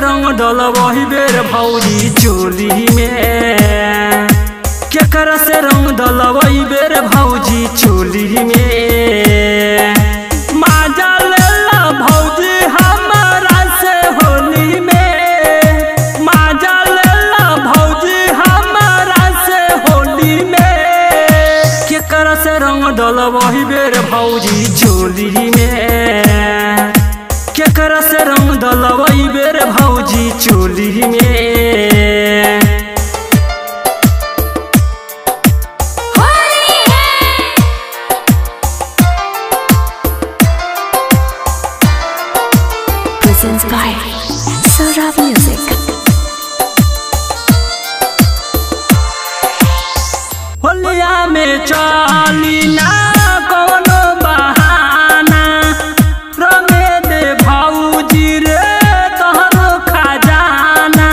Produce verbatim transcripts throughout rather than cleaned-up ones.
रंग डलबही बेर भौजी चोली में, केकरा से रंग डलबही बेर भौजी चोली में। माजा लेला भौजी हमारा से होली में, माजा लेला भौजी हमारा से होली में। केकरा से रंग डलबही बेर भौजी चोली में, केकरा से रंग डलबही बेर भौजी चोली में। Presents by Sarab Music। होलिया में चाली ना कोनो बहाना, रंगे दे भौजी रे तोहरो खजाना।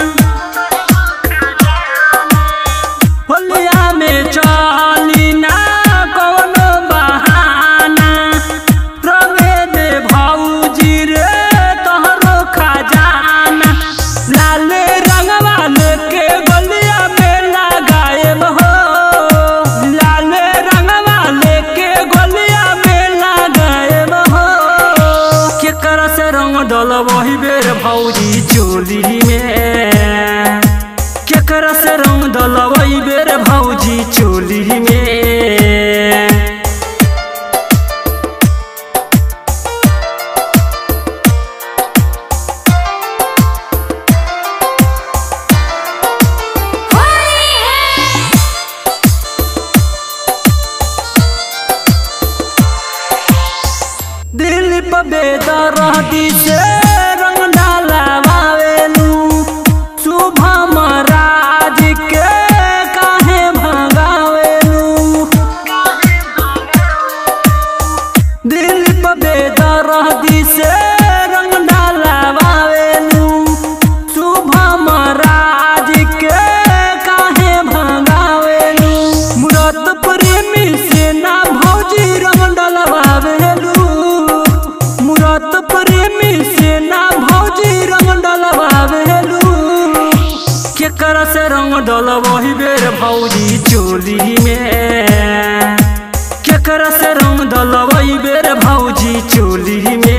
होलिया में चाली ना कोनो बहाना, रंगे दे भौजी रे तोहरो खजाना। लाल रंगवा लेके गलिया में लगाएब हो, लाल रंगवा लेके गलिया में लगाएब हो। केकरा से रंग डलबही बेर भौजी चोली में, केकरा से रंग डलबही बेर भौजी चोली में। दिल पे बेदर्दी से रंग डलवावेलू, शुभम राज के काहे भगावेलू। दिल पे बेदर्दी से रंग डलवावेलू, शुभम राज के काहे भगावेलू। मुराद प्रेमी से ना भौजी रंग डलवावेलू, मुराद प्रेमी से ना भौजी रंग डलवावेलू। केकरा से रंग डलबही बेर भौजी चोली में, केकरा से रंग डलबही बेर भौजी चोली में।